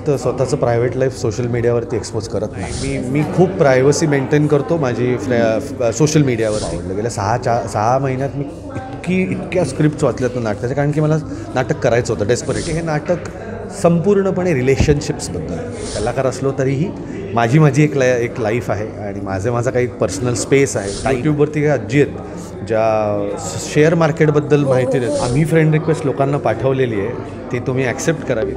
स्वतःचं private life social मीडियावरती expose करत नाही. मी खूप प्रायव्हसी मेंटेन करतो माझी सोशल मीडियावर. आवडलं गेल्या 6 महिन्यात मी इतक्या स्क्रिप्ट वाचल्यात ना नाटकाच्या, कारण की मला नाटक करायचं होतं डेस्परेट. हे नाटक संपूर्णपणे रिलेशनशिप्सबद्दल. कलाकार असलो तरीही माझी एक लाईफ आहे आणि माझा काही पर्सनल स्पेस आहे. यूट्यूबवरती काही आजी आहेत ज्या शेअर मार्केटबद्दल माहिती देतात. आम्ही फ्रेंड रिक्वेस्ट लोकांना पाठवलेली आहे, ती तुम्ही ॲक्सेप्ट करावी.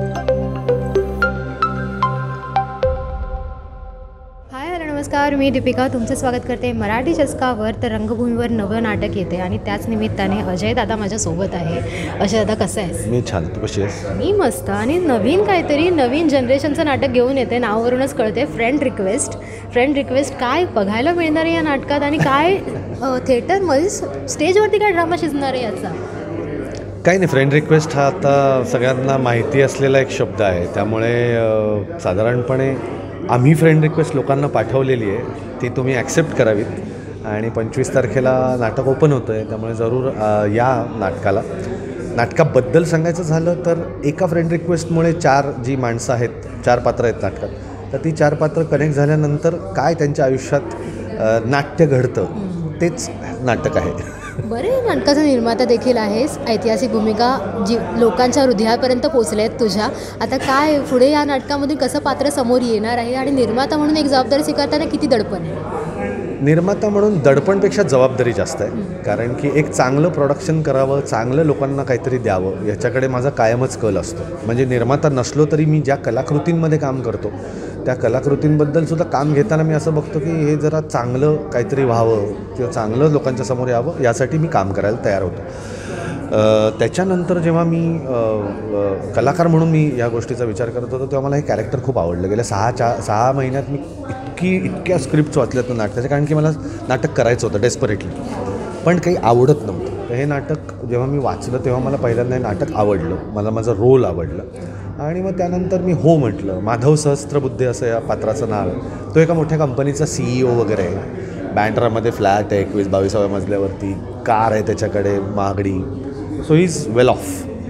नमस्कार, मी दीपिका तुमचं स्वागत करते मराठी चस्कावर. तर रंगभूमीवर नवं नाटक येते आणि त्याच निमित्ताने अजय दादा माझ्यासोबत आहे. अजय दादा, कसं आहेस? मी छान, तू कशी आहेस? मी मस्त. आणि नवीन जनरेशनचं नाटक घेऊन येते. नावावरूनच कळते, फ्रेंड रिक्वेस्ट. काय बघायला मिळणार आहे या नाटकात आणि काय थिएटरमध्ये स्टेजवरती काय ड्रामा शिजणार आहे याचा? काही नाही, फ्रेंड रिक्वेस्ट हा आता सगळ्यांना माहिती असलेला एक शब्द आहे. त्यामुळे साधारणपणे आम्ही फ्रेंड रिक्वेस्ट लोकांना पाठवलेली आहे, ती तुम्ही ॲक्सेप्ट करावीत. आणि 25 तारखेला नाटक ओपन होतं आहे, त्यामुळे जरूर या नाटकाबद्दल सांगायचं झालं तर एका फ्रेंड रिक्वेस्टमुळे 4 जी माणसं आहेत, 4 पात्र आहेत नाटकात, तर ती 4 पात्र कनेक्ट झाल्यानंतर काय त्यांच्या आयुष्यात नाट्य घडतं तेच नाटक आहे. बरं, नाटकाचा निर्माता देखील आहेस. ऐतिहासिक भूमिका जी लोकांच्या हृदयापर्यंत पोचल्या आहेत तुझ्या. आता काय पुढे या नाटकामधून कसं पात्र समोर येणार आहे आणि निर्माता म्हणून एक जबाबदारी स्वीकारताना किती दडपण आहे? निर्माता म्हणून दडपणपेक्षा जबाबदारी जास्त आहे, कारण की एक चांगलं प्रोडक्शन करावं, चांगलं लोकांना काहीतरी द्यावं, याच्याकडे माझा कायमच कल असतो. म्हणजे निर्माता नसलो तरी मी ज्या कलाकृतींमध्ये काम करतो त्या कलाकृतींबद्दलसुद्धा काम घेताना मी असं बघतो की हे जरा चांगलं काहीतरी व्हावं किंवा चांगलं लोकांच्या समोर यावं, यासाठी मी काम करायला तयार होतो. त्याच्यानंतर जेव्हा मी कलाकार म्हणून मी या गोष्टीचा विचार करत होतो तेव्हा मला हे कॅरेक्टर खूप आवडलं. गेल्या 6 महिन्यात मी इतक्या स्क्रिप्ट वाचल्यात ना नाटकाच्या, कारण की मला नाटक करायचं होतं डेस्परेटली, पण काही आवडत नव्हतं. तर हे नाटक जेव्हा मी वाचलं तेव्हा मला पहिल्यांदा हे नाटक आवडलं, मला माझं रोल आवडलं. आणि मग त्यानंतर मी हो म्हटलं. माधव सहस्त्रबुद्धे असं या पात्राचं नाव आहे. तो एका मोठ्या कंपनीचा CEO वगैरे आहे. बँड्रामध्ये फ्लॅट आहे 21-22व्या मजल्यावरती, कार आहे त्याच्याकडे महागडी. So he is well off.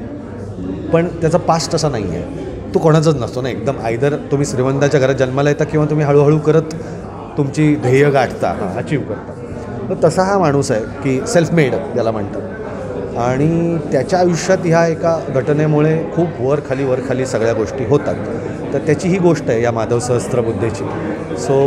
पण त्याचा पास्ट असा नाही आहे, तो कोणाचाच नसतो ना. एकदम आयदर तुम्ही श्रीमंताच्या घरात जन्माला येता किंवा तुम्ही हळूहळू करत तुमची ध्येय गाठता, अचीव करता. तर तसा हा माणूस आहे की सेल्फ मेड याला म्हणतात. आणि त्याच्या आयुष्यात ह्या एका घटनेमुळे खूप वर खाली सगळ्या गोष्टी होतात. तर त्याची ही गोष्ट आहे या माधव सहस्त्रबुद्धेची. सो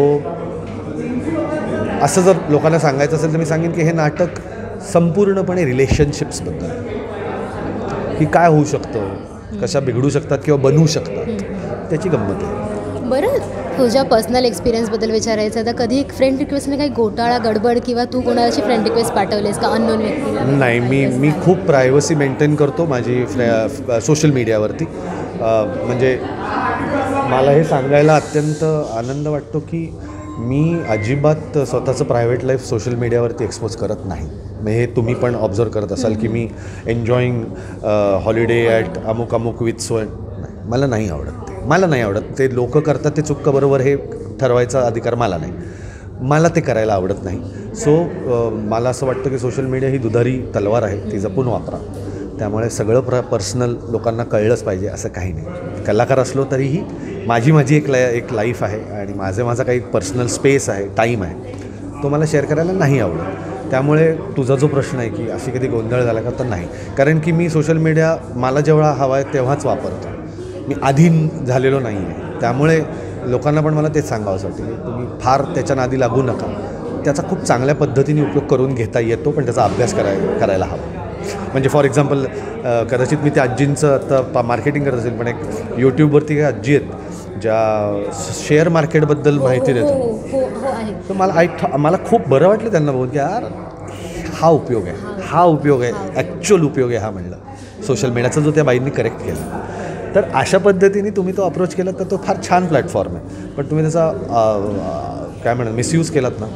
असं जर लोकांना सांगायचं असेल तर मी सांगेन की हे नाटक संपूर्णपणे रिलेशनशिप्सबद्दल, की काय होऊ शकतं, कशा बिघडू शकतात किंवा बनवू शकतात, त्याची गंमत आहे. बरं, तुझ्या पर्सनल एक्सपिरियन्सबद्दल विचारायचं तर कधी एक फ्रेंड रिक्वेस्टने काही घोटाळा गडबड किंवा तू कोणाची फ्रेंड रिक्वेस्ट पाठवलीस का अननोन व्यक्तीला? नाही, मी खूप प्रायव्हसी मेंटेन करतो माझी सोशल मीडियावरती. म्हणजे मला हे सांगायला अत्यंत आनंद वाटतो की मी अजिबात स्वतःचं प्रायव्हेट लाईफ सोशल मीडियावरती एक्सपोज करत नाही. मग हे तुम्ही पण ऑब्झर्व करत असाल की मी एन्जॉईंग हॉलिडे ॲट अमुक विथ सो. मला नाही आवडत ते लोक करतात ते चुक्क बरोबर हे ठरवायचा अधिकार मला नाही. मला ते करायला आवडत नाही. सो मला असं वाटतं की सोशल मीडिया ही दुधारी तलवार आहे, ती जपून वापरा. त्यामुळे सगळं पर्सनल लोकांना कळलंच पाहिजे असं काही नाही. कलाकार असलो तरीही माझी एक लाईफ आहे आणि माझा काही पर्सनल स्पेस आहे, टाईम आहे, तो मला शेअर करायला नाही आवडत. त्यामुळे तुझा जो प्रश्न आहे की अशी कधी गोंधळ झाला का, तर नाही. कारण की मी सोशल मीडिया मला जेव्हा हवा आहे तेव्हाच वापरतो. मी अधीन झालेलो नाही आहे. त्यामुळे लोकांना पण मला तेच सांगावंसाठी की तुम्ही फार त्याच्या नादी लागू नका. त्याचा खूप चांगल्या पद्धतीने उपयोग करून घेता येतो, पण त्याचा अभ्यास करायला हवा. म्हणजे फॉर एक्झाम्पल कदाचित मी त्या आजींचं आता मार्केटिंग करत असेल, पण एक यूट्यूबवरती काही आजी आहेत ज्या शेअर मार्केटबद्दल माहिती देतात. तर मला खूप बरं वाटलं त्यांना बघून की यार हा उपयोग आहे ॲक्च्युअल उपयोग आहे हा म्हणलं सोशल मीडियाचा, जो त्या बाईंनी करेक्ट केला. तर अशा पद्धतीने तुम्ही तो अप्रोच केलात तर तो फार छान प्लॅटफॉर्म आहे. पण तुम्ही त्याचा काय म्हणतात मिसयूज केलात ना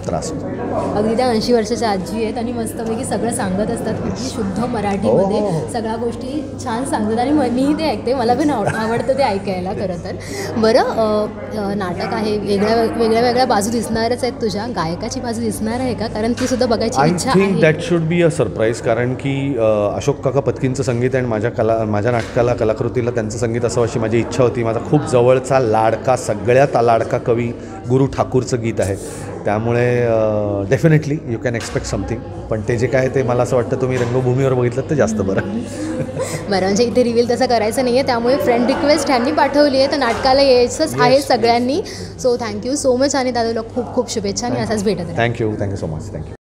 त्रास होतो. अगदी त्या 80 वर्षाच्या आजी आहेत आणि मस्तपैकी सगळं सांगत असतात किती शुद्ध मराठीमध्ये हो. सगळ्या गोष्टी छान सांगतात आणि मीही ते ऐकते, मला पण आवडतं ते ऐकायला खरं तर. बरं, नाटक आहे, वेगळ्या बाजू दिसणारच आहेत तुझ्या. गायकाची बाजू दिसणार आहे का? कारण ती सुद्धा बघायची आय इच्छा थिंक आहे. That should be a surprise, कारण की अशोक काका पत्कींचं संगीत आणि माझ्या नाटकाला, कलाकृतीला त्यांचं संगीत असावं अशी माझी इच्छा होती. माझा खूप जवळचा लाडका, सगळ्यात लाडका कवी गुरु ठाकूरचं गीत आहे. त्यामुळे definitely you can expect something. पण ते जे काय ते मला असं वाटतं तुम्ही रंगभूमीवर बघितलं तर जास्त बरं. बरं, म्हणजे इथे रिव्हील तसं करायचं नाही आहे, त्यामुळे फ्रेंड रिक्वेस्ट ह्यांनी पाठवली आहे, तर नाटकाला यायचंच आहे सगळ्यांनी. सो थँक्यू सो मच आणि दादाला खूप खूप शुभेच्छा आणि असाच भेटत राहा. Thank you so much. थँक्यू.